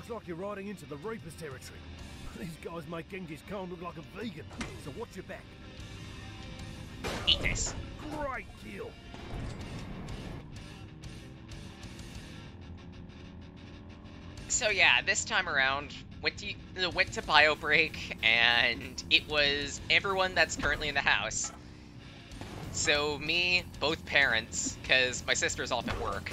Looks like you're riding into the Reaper's territory. These guys make Genghis Khan look like a vegan, so watch your back. Eat this. Great kill. So yeah, this time around, went to bio break, and it was everyone that's currently in the house. So me, both parents, because my sister's off at work.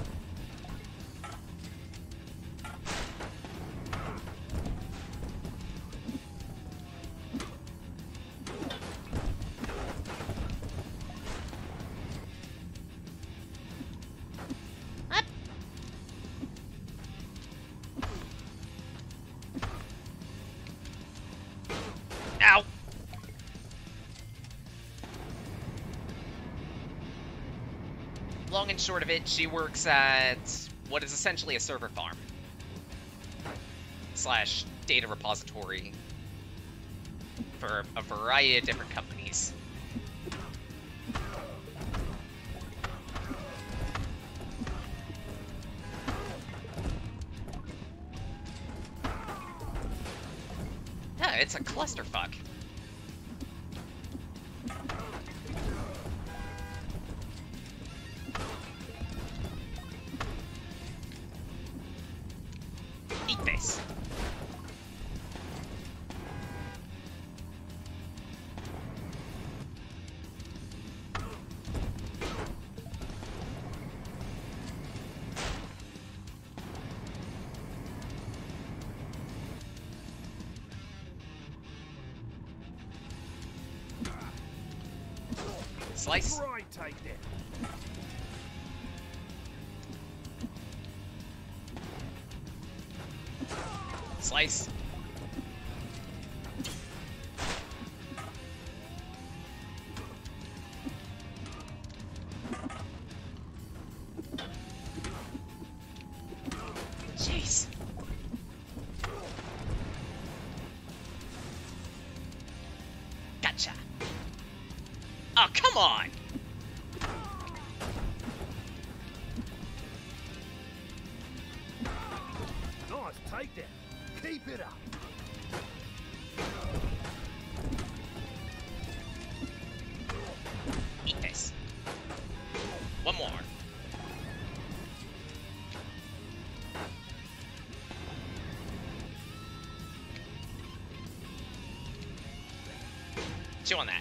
Ow! Long and short of it, she works at what is essentially a server farm slash data repository for a variety of different companies. Yeah, it's a clusterfuck. Eat this. Slice. Right, take that. Slice. Jeez. Gotcha. Oh, come on! Nice, take that. Keep it up. Eat this. One more. Chew on that.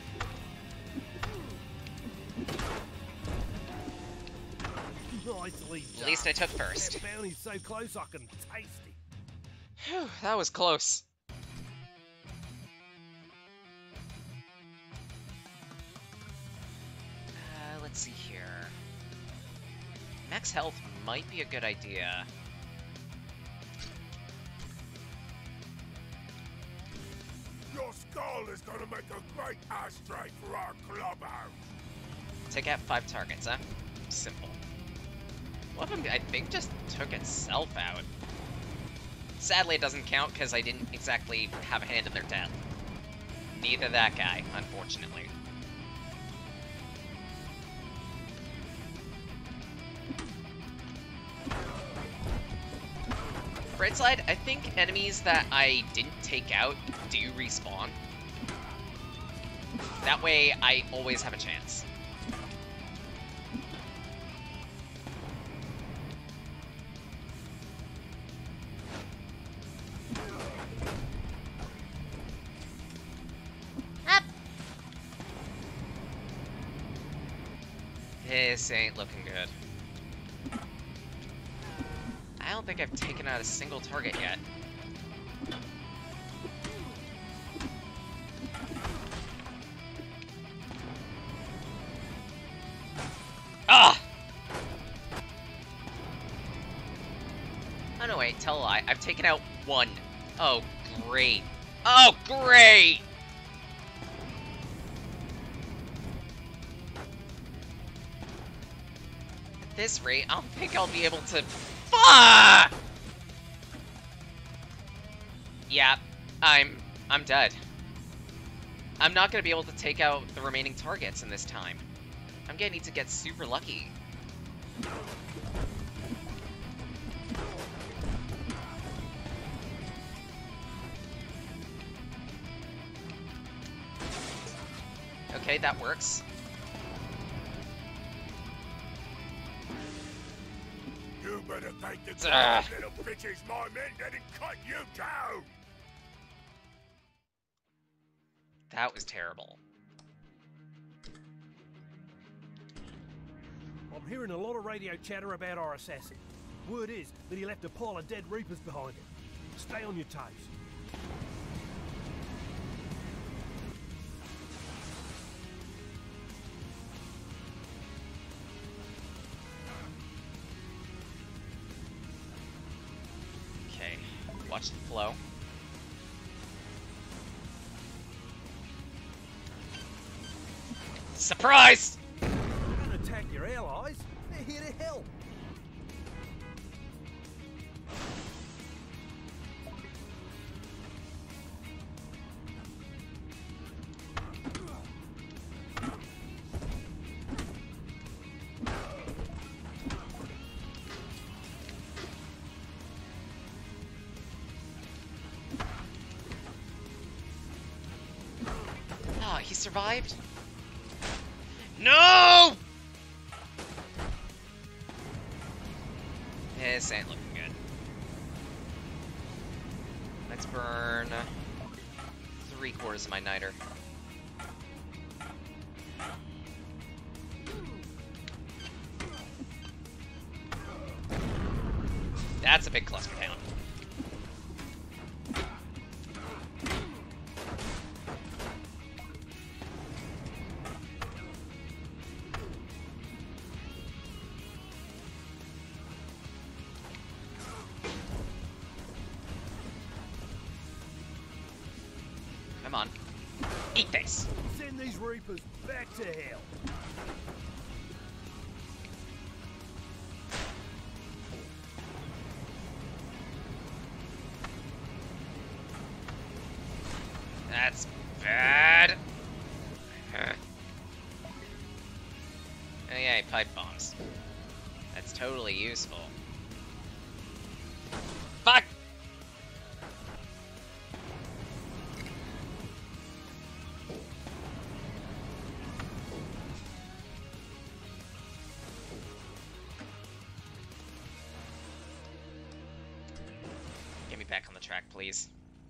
Nicely done. At least I took first. That bounty's so close I can taste it. Phew, that was close. Let's see here. Max health might be a good idea. Your skull is gonna make a great ashtray for our clubhouse. Take out 5 targets, huh? Simple. One of them, I think, just took itself out. Sadly, it doesn't count because I didn't exactly have a hand in their death. Neither that guy, unfortunately. Bright side, I think enemies that I didn't take out do respawn. That way, I always have a chance. This ain't looking good. I don't think I've taken out a single target yet. Ah! Oh no, wait, tell a lie. I've taken out 1. Oh, great. Oh, great! At this rate, I don't think I'll be able to... Fuck! Yeah, I'm dead. I'm not gonna be able to take out the remaining targets in this time. I'm gonna need to get super lucky. Okay, that works. You better thank the God little bitches my men didn't cut you down! That was terrible. I'm hearing a lot of radio chatter about our assassin. Word is that he left a pile of dead Reapers behind him. Stay on your toes. Okay, watch the flow. Surprise! Don't attack your allies. They're here to help. Ah, he survived? No! This ain't looking good. Let's burn 3/4 of my niter. That's a big cluster town. Come on. Eat this! Send these Reapers back to hell. That's bad. Oh yeah, pipe bombs. That's totally useful. Fuck! Get me back on the track, please.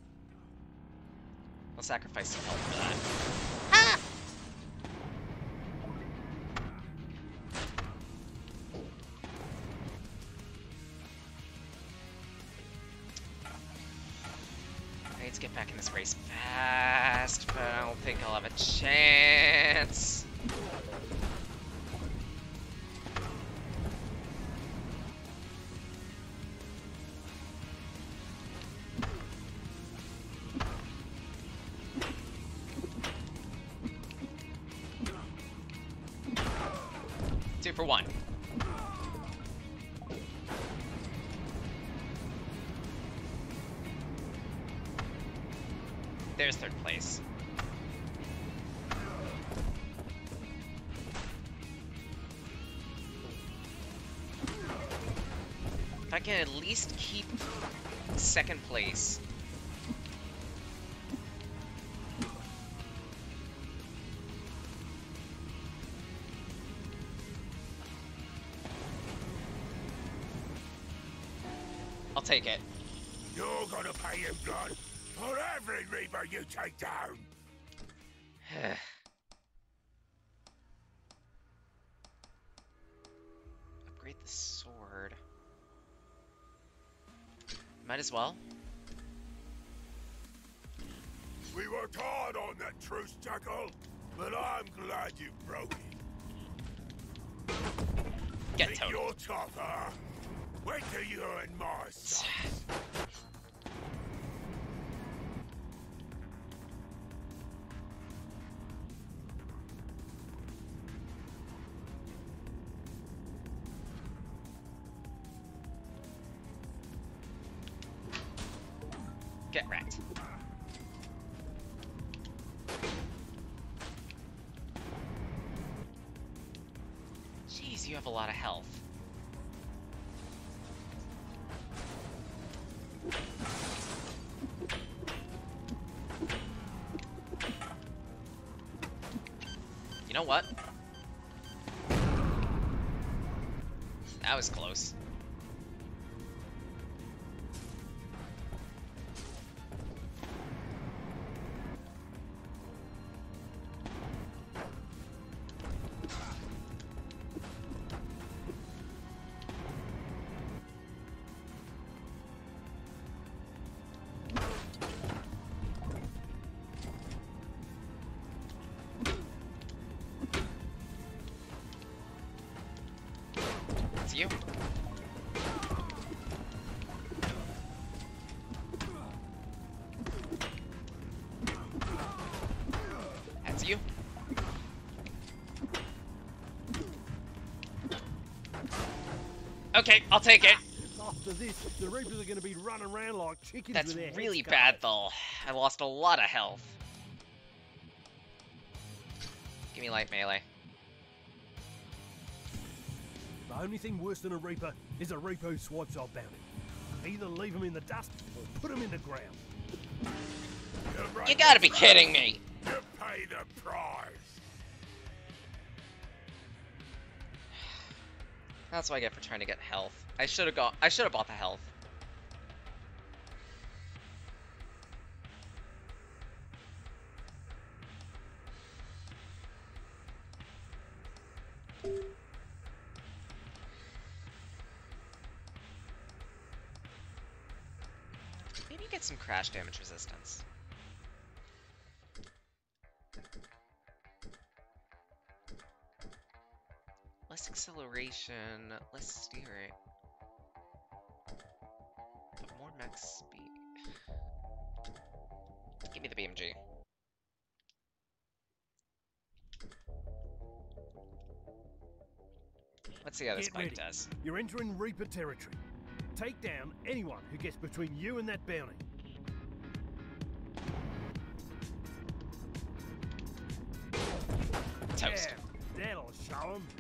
I'll sacrifice some health for that. Ah! I need to get back in this race fast, but I don't think I'll have a chance. 2 for 1. There's 3rd place. If I can at least keep 2nd place. I'll take it. You're gonna pay in blood for every Reaper you take down! Upgrade the sword. Might as well. We worked hard on that truce, Jackal, but I'm glad you broke it. Get Think total. you're tougher. Wait till you're in my sight. Get wrecked. Jeez, you have a lot of health. You know what? That was close. It's you. That's you. Okay, I'll take it. After this, the Reapers are going to be running around like chickens That's with their really heads bad, cut though. I lost a lot of health. Give me light melee. off. The only thing worse than a Reaper is a Reaper who swipes our bounty. Either leave them in the dust or put them in the ground. You gotta be kidding me! You pay the price. That's what I get for trying to get health. I should have bought the health. Maybe get some crash damage resistance. Less acceleration, less steering. But more max speed. Give me the BMG. Let's see how this bike does. You're entering Reaper territory. Take down anyone who gets between you and that bounty. Toast. Yeah, that'll show 'em.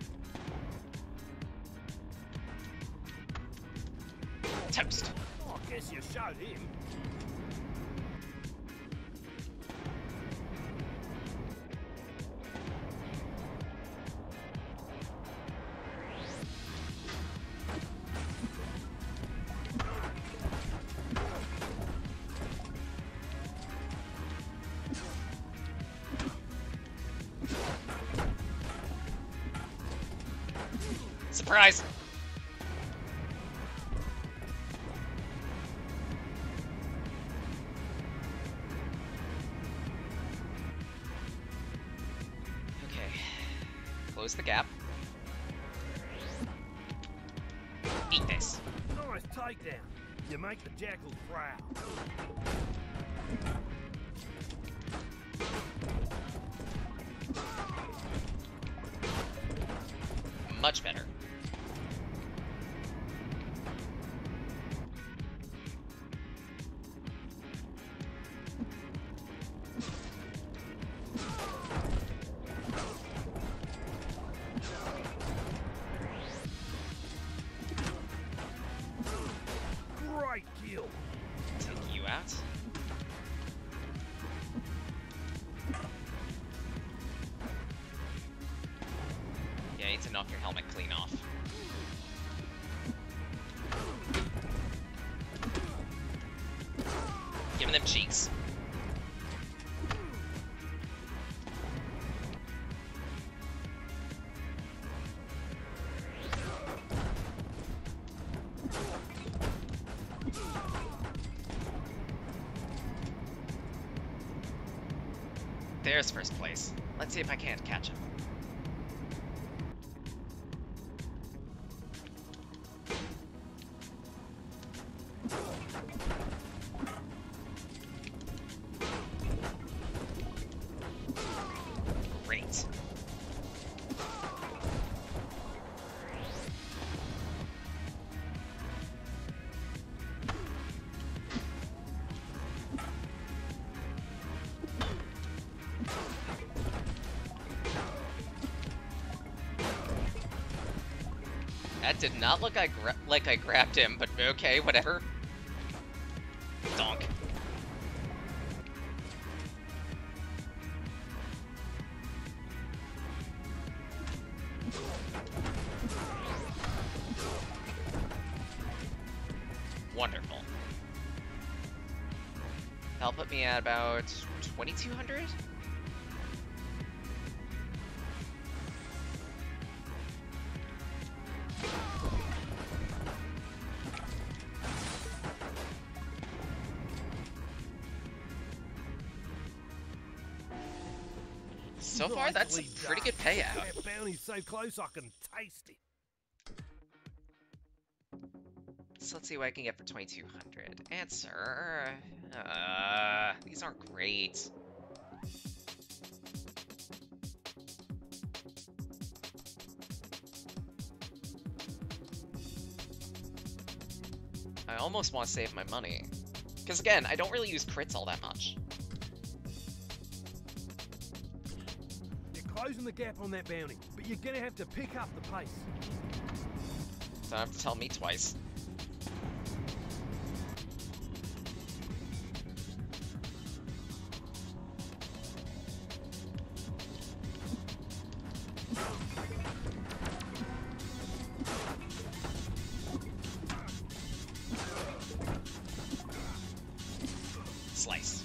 Toast. Oh, I guess you showed him. Surprise! Okay. Close the gap. Eat this. Nice takedown. You make the jackals proud. Much better. Great kill. Take you out. Yeah, I need to knock your helmet clean off. Give them cheeks. There's first place. Let's see if I can't catch him. Great. That did not look like I grabbed him, but okay, whatever. Donk. That'll put me at about 2,200? So far, that's a pretty good payout. That bounty's so close I can taste it. So let's see what I can get for 2,200. Answer. These aren't great. I almost want to save my money. Because again, I don't really use crits all that much. You're closing the gap on that bounty, but you're gonna have to pick up the pace. Don't have to tell me twice. Slice.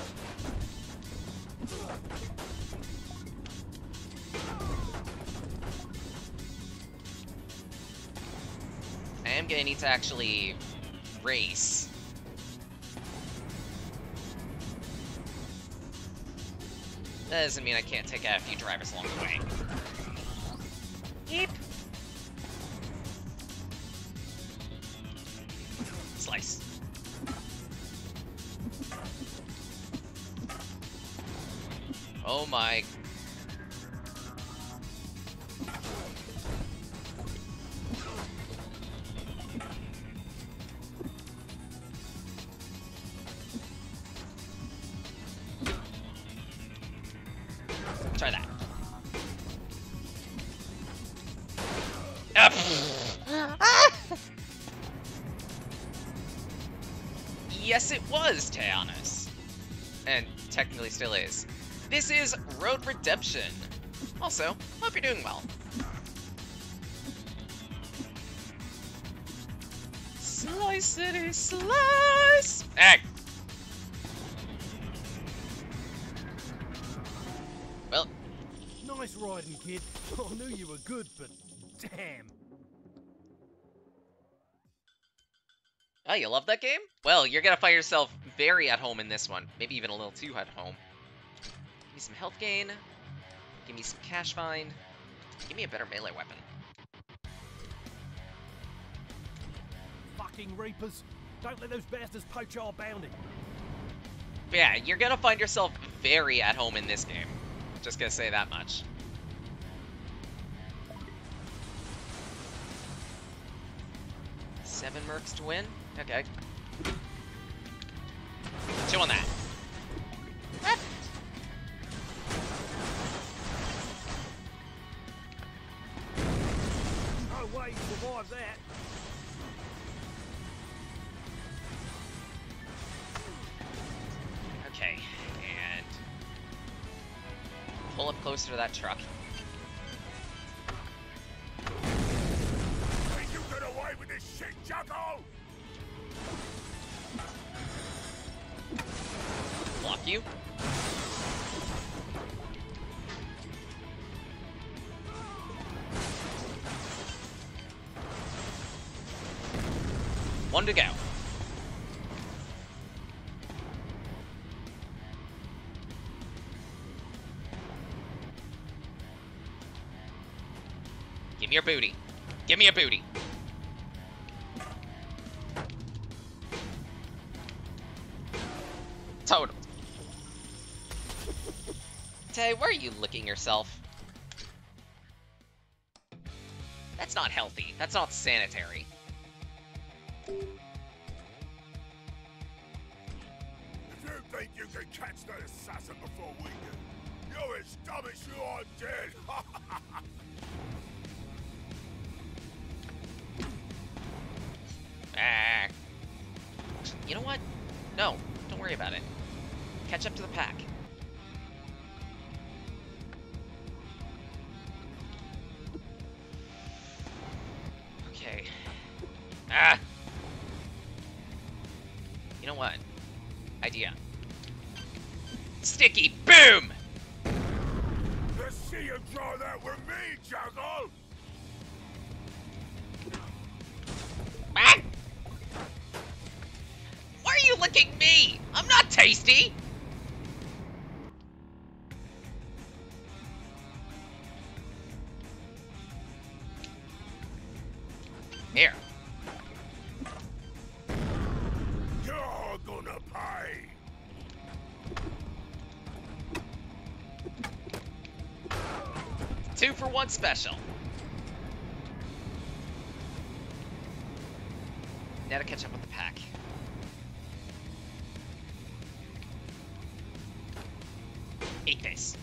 I am gonna need to actually race. That doesn't mean I can't take out a few drivers along the way. Yeep. Slice. Oh my. Try that. Yes, it was Teanis. And technically still is. This is Road Redemption. Also, hope you're doing well. Slice City, slice! Hey! Well. Nice riding, kid. I knew you were good, but damn. Oh, you love that game? Well, you're gonna find yourself very at home in this one. Maybe even a little too at home. Give me some health gain. Give me some cash find. Give me a better melee weapon. Fucking Reapers. Don't let those bastards poach our bounty. But yeah, you're gonna find yourself very at home in this game. Just gonna say that much. Seven mercs to win? Okay. Chew on that. No way you survived that. Okay, and pull up closer to that truck. Think you get away with this shit, Juggle? Block you. One to go. Give me your booty. Give me a booty. Total. Tay, where are you licking yourself? That's not healthy. That's not sanitary. If you think you can catch that assassin before we do, you're as dumb as you are dead. Ah. You know what? No, don't worry about it. Catch up to the pack. Okay. Ah! You know what? Idea. Sticky boom! Let's see you draw that with me, Juggle! Ah! Why are you licking me? I'm not tasty! Here. You're gonna pay! 2 for 1 special. Now to catch up with the pack. Eat this.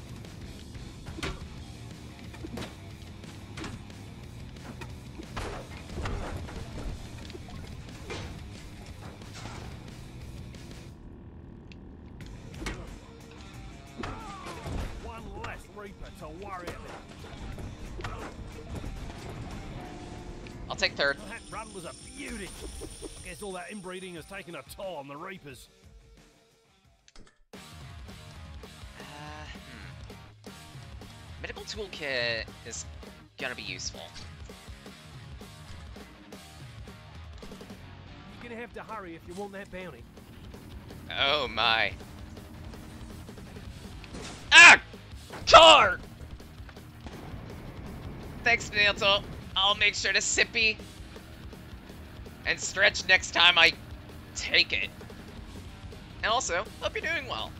One less Reaper to worry about. I'll take third. That run was a beauty. I guess all that inbreeding has taken a toll on the Reapers. Medical toolkit is gonna be useful. You're gonna have to hurry if you want that bounty. Oh my. Ah! Car! Thanks, Nato. I'll make sure to sippy and stretch next time I take it. And also, hope you're doing well.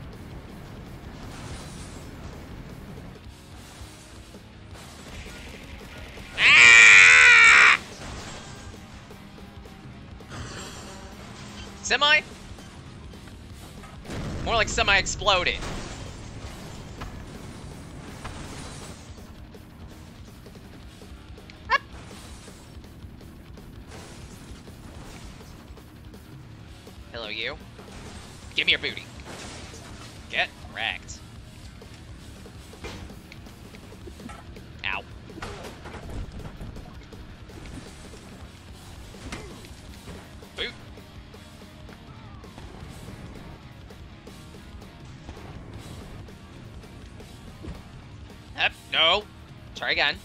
Ah! Semi? More like semi-exploded. Hello, you. Give me your booty. Get wrecked. Ow. Boot. Yep, no. Try again.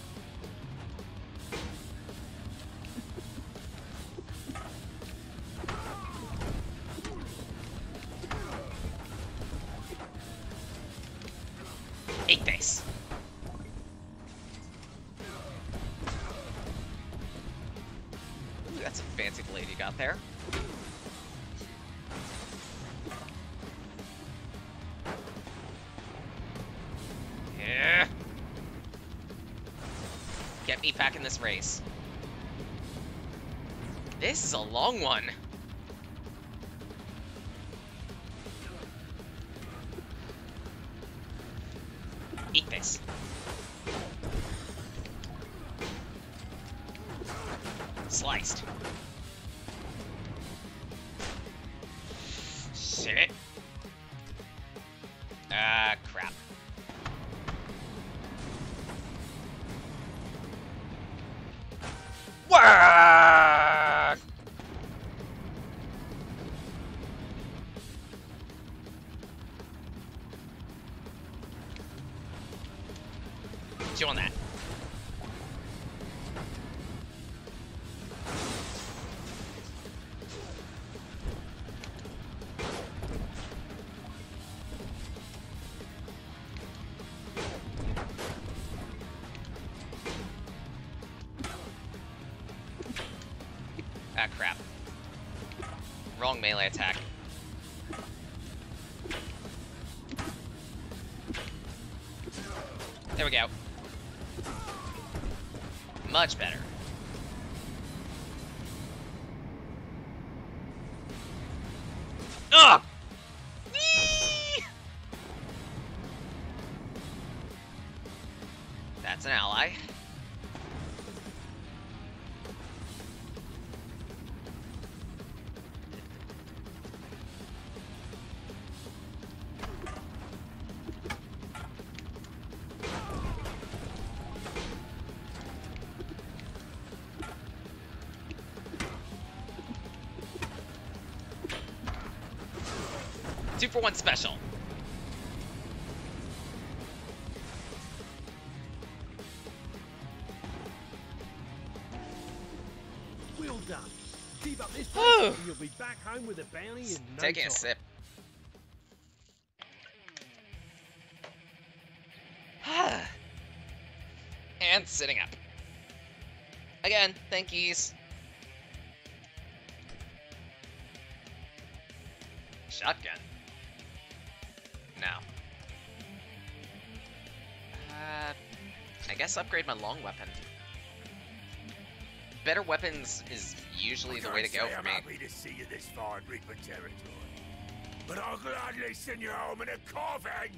Eat this. Ooh, that's a fancy blade you got there. Yeah. Get me back in this race. This is a long one. Eat this. Sliced. Shit. Crap. Wah! Chew on that. Ah, crap. Wrong melee attack. There we go. Much better. Ugh! Whee! That's an ally. 2-for-1 special. Well done. Keep up this pace and you'll be back home with a bounty in no Taking time. a sip. And sitting up. Again, thank yous. Shotgun. No. I guess upgrade my long weapon. Better weapons is usually the way to go for me. I'm happy to see you this far in Reaper territory, but I'll gladly send you home in a coffin.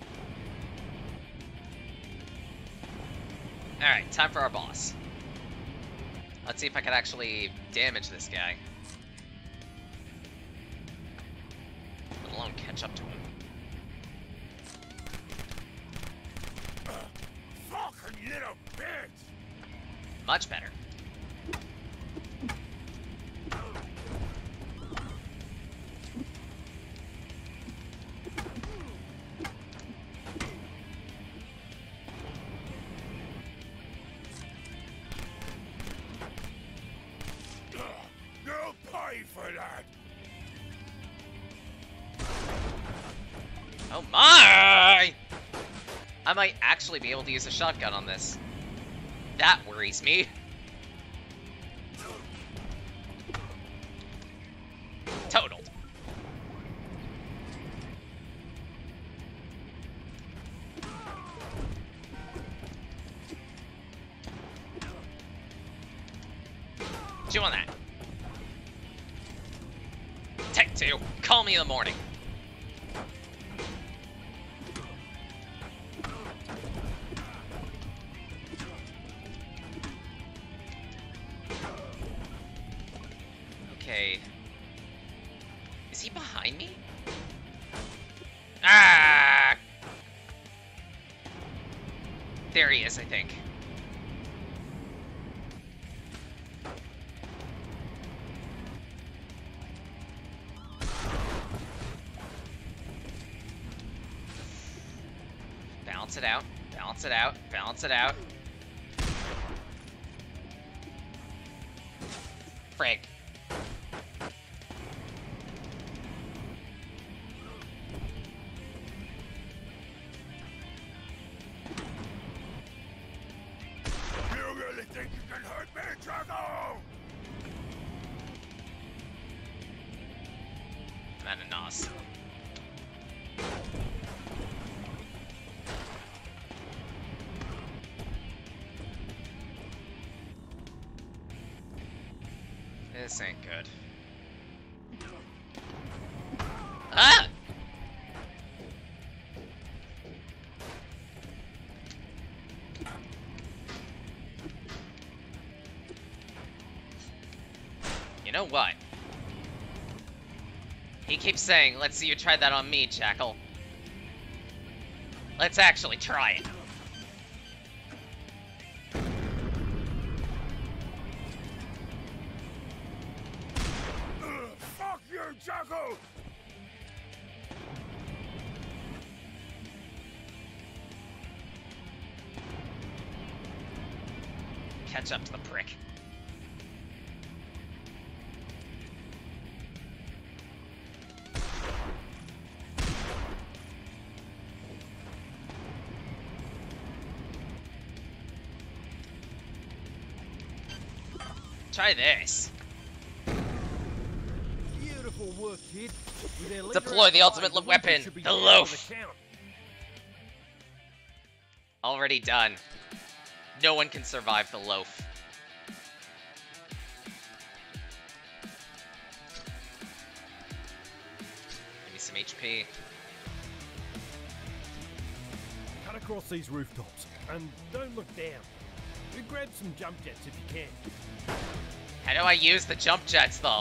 Alright, time for our boss. Let's see if I can actually damage this guy. Let alone catch up to him. Fucking little bitch! Much better. You'll pay for that! Oh my! I might actually be able to use a shotgun on this. That worries me. Totaled. Chew on that. Take 2. Call me in the morning. Okay. Is he behind me? Ah! There he is, I think. Balance it out, balance it out, balance it out. Frig. You really think you can hurt me, Drago? I'm at a nos. This ain't good. Ah! You know what? He keeps saying, let's see you try that on me, Jackal. Let's actually try it. Fuck you, Jackal! Catch up to the prick. Try this. Beautiful work, kid. With their leader Deploy out the way, ultimate the weapon weapon, should be the down loaf. for the count. Already done. No one can survive the loaf. Give me some HP. Cut across these rooftops and don't look down. You grab some jump jets if you can. How do I use the jump jets, though?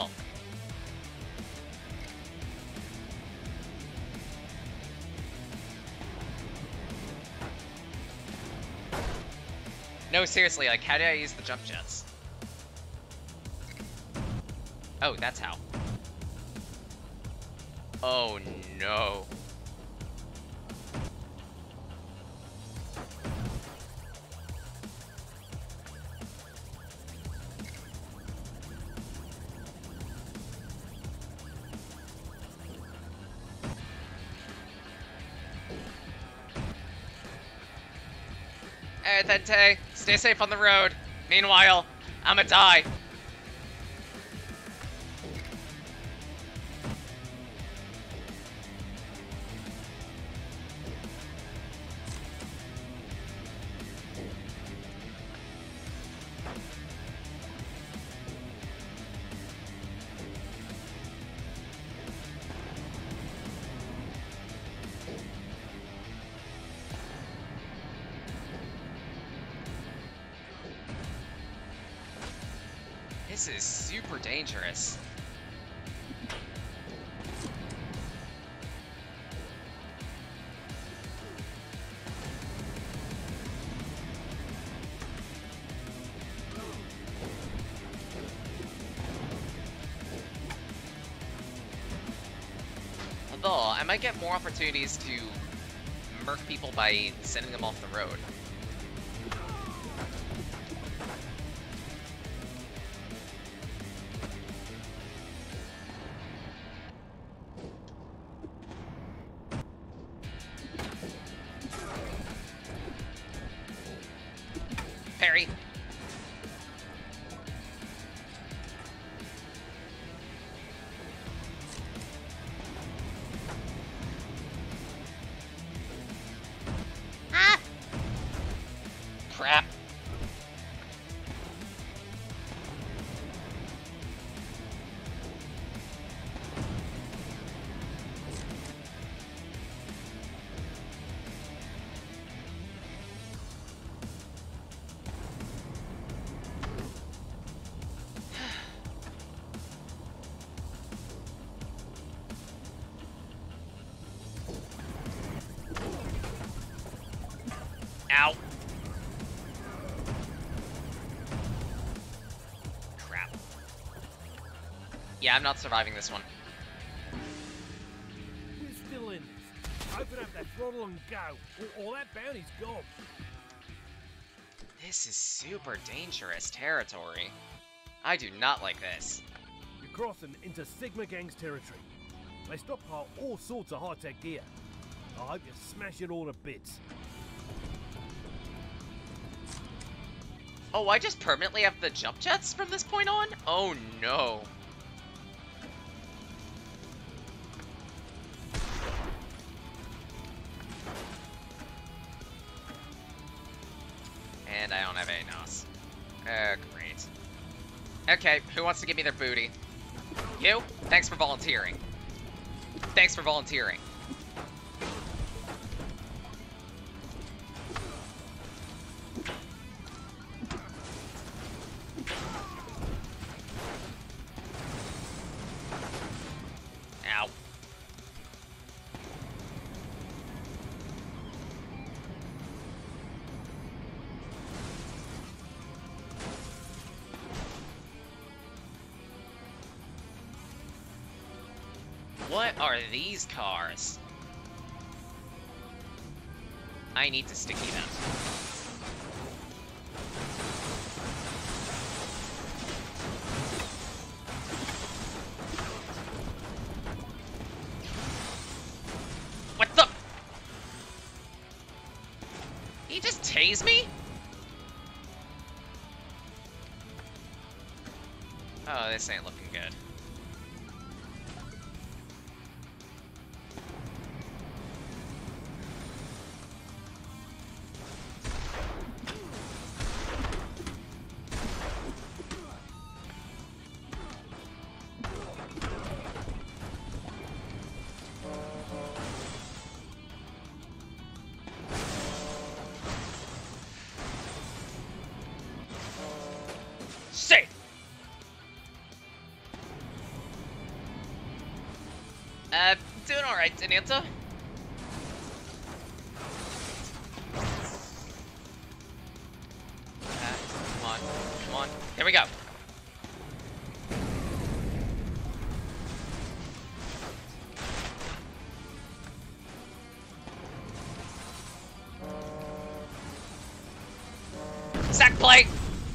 No, seriously, like, how do I use the jump jets? Oh, that's how. Oh no. Alright then, Tay. Stay safe on the road. Meanwhile, I'ma die. This is super dangerous. Although, I might get more opportunities to murk people by sending them off the road. Parry. Ah! Crap. Ow. Crap. Yeah, I'm not surviving this one. We're still in this. Open up that throttle and go, or that bounty's gone. This is super dangerous territory. I do not like this. You're crossing into Sigma Gang's territory. They stockpile all sorts of high-tech gear. I hope you smash it all to bits. Oh, I just permanently have the jump jets from this point on? Oh no. And I don't have any NOS. Great. Okay, who wants to give me their booty? You? Thanks for volunteering. Thanks for volunteering. Ow. What are these cars? I need to sticky them. What the? He just tased me? Oh, this ain't looking good. Shit! Doing alright, Denanta. Come on, come on. Here we go. Stack plate!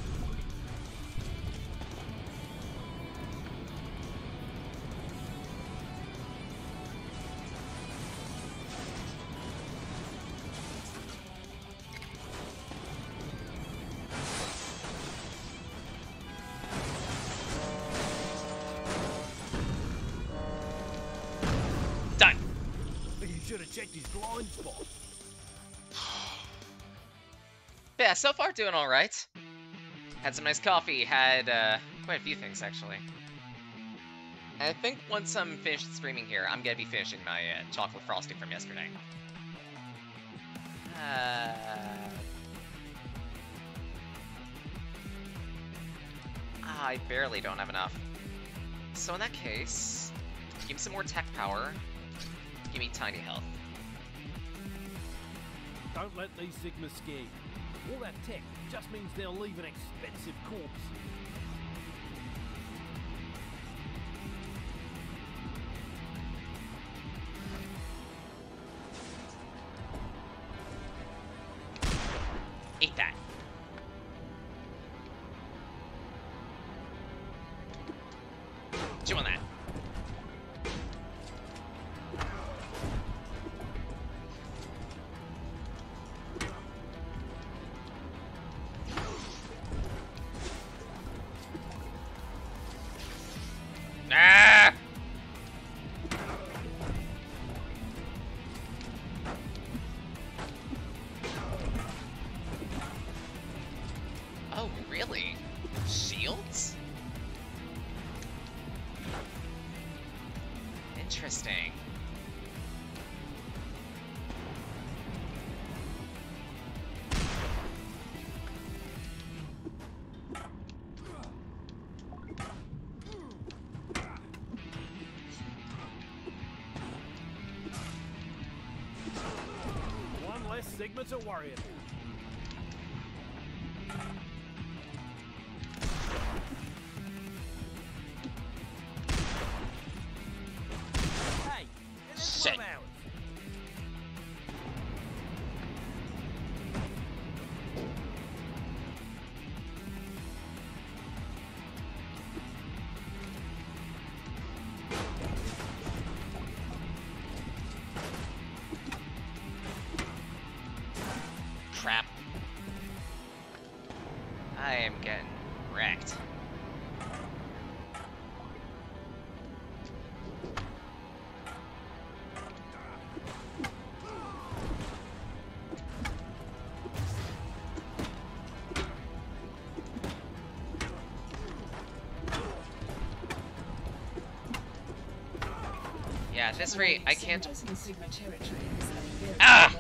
Done! You should have checked his blind spot. Yeah, so far doing alright. Had some nice coffee, had quite a few things actually. I think once I'm finished streaming here, I'm gonna be finishing my chocolate frosting from yesterday. I barely don't have enough. So in that case, give me some more tech power, give me tiny health. Don't let these Sigmas scare you. All that tech just means they'll leave an expensive corpse. Eat that. Chew on that. Ah! Oh, really? Shields? Interesting. One less Sigma to worry about. Hey, it's Shit. 12 hours. Crap. I am getting wrecked. Yeah, at this rate, I can't... Ah!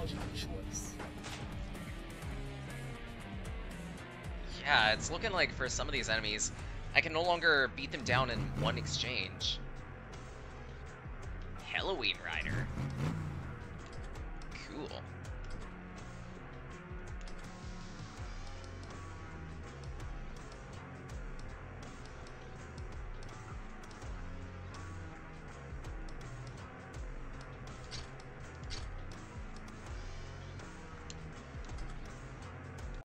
Yeah, it's looking like for some of these enemies, I can no longer beat them down in one exchange. Halloween Rider. Cool.